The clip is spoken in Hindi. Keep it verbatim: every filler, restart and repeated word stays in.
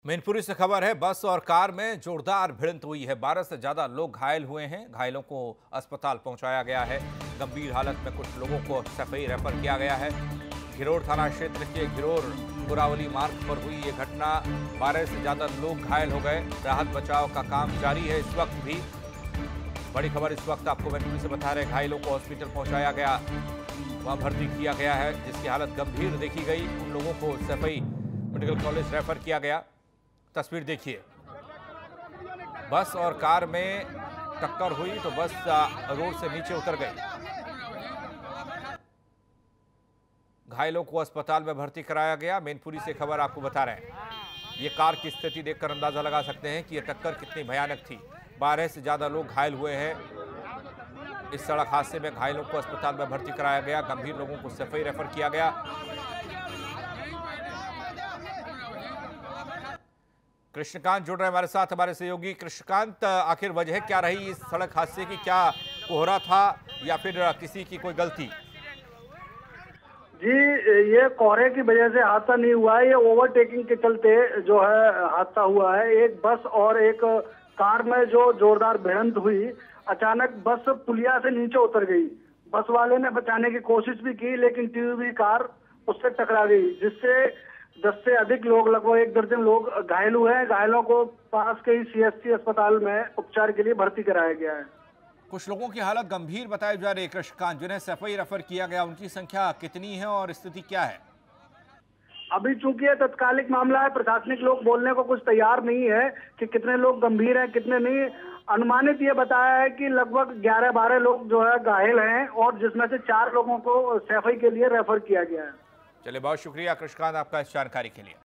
मैनपुरी से खबर है, बस और कार में जोरदार भिड़ंत हुई है। बारह से ज्यादा लोग घायल हुए हैं। घायलों को अस्पताल पहुंचाया गया है। गंभीर हालत में कुछ लोगों को सफई रेफर किया गया है। घिरोर थाना क्षेत्र के घिरोर पुरावली मार्ग पर हुई ये घटना। बारह से ज्यादा लोग घायल हो गए। राहत बचाव का काम जारी है इस वक्त भी। बड़ी खबर इस वक्त आपको मैनपुरी से बता रहे, घायलों को हॉस्पिटल पहुंचाया गया, वहां भर्ती किया गया है, जिसकी हालत गंभीर देखी गई। उन लोगों को सफई मेडिकल कॉलेज रेफर किया गया। तस्वीर देखिए, बस और कार में टक्कर हुई तो बस रोड से नीचे उतर गई। घायलों को अस्पताल में भर्ती कराया गया। मैनपुरी से खबर आपको बता रहे हैं। ये कार की स्थिति देखकर अंदाजा लगा सकते हैं कि यह टक्कर कितनी भयानक थी। बारह से ज्यादा लोग घायल हुए हैं। इस सड़क हादसे में घायलों को अस्पताल में भर्ती कराया गया। गंभीर लोगों को सफई रेफर किया गया। कृष्णकांत जुड़ रहे हमारे साथ, हमारे सहयोगी। कृष्णकांत, आखिर वजह क्या रही इस सड़क हादसे की? क्या कोहरा था या फिर किसी की कोई गलती? जी, ये कोहरे की वजह से हादसा नहीं हुआ है। ये ओवरटेकिंग के चलते जो है हादसा हुआ है। एक बस और एक कार में जो जोरदार भिड़ंत हुई, अचानक बस पुलिया से नीचे उतर गई। बस वाले ने बचाने की कोशिश भी की, लेकिन टीयूवी कार उससे टकरा गई, जिससे दस से अधिक लोग, लगभग एक दर्जन लोग घायल हुए हैं। घायलों को पास के ही सीएससी अस्पताल में उपचार के लिए भर्ती कराया गया है। कुछ लोगों की हालत गंभीर बताई जा रही है कृष्णकांत, जिन्हें सफई रेफर किया गया, उनकी संख्या कितनी है और स्थिति क्या है? अभी चूंकि यह तत्कालिक मामला है, प्रशासनिक लोग बोलने को कुछ तैयार नहीं है कि कितने लोग गंभीर हैं कितने नहीं। अनुमानित ये बताया है कि लगभग ग्यारह बारह लोग जो है घायल हैं, और जिसमें से चार लोगों को सफाई के लिए रेफर किया गया है। चलिए, बहुत शुक्रिया कृष्णकांत आपका इस जानकारी के लिए।